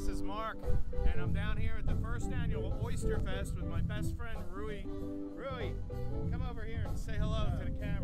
this is Mark, and I'm down here at the first annual Oyster Fest with my best friend Rui. Rui, come over here and say hello to the camera.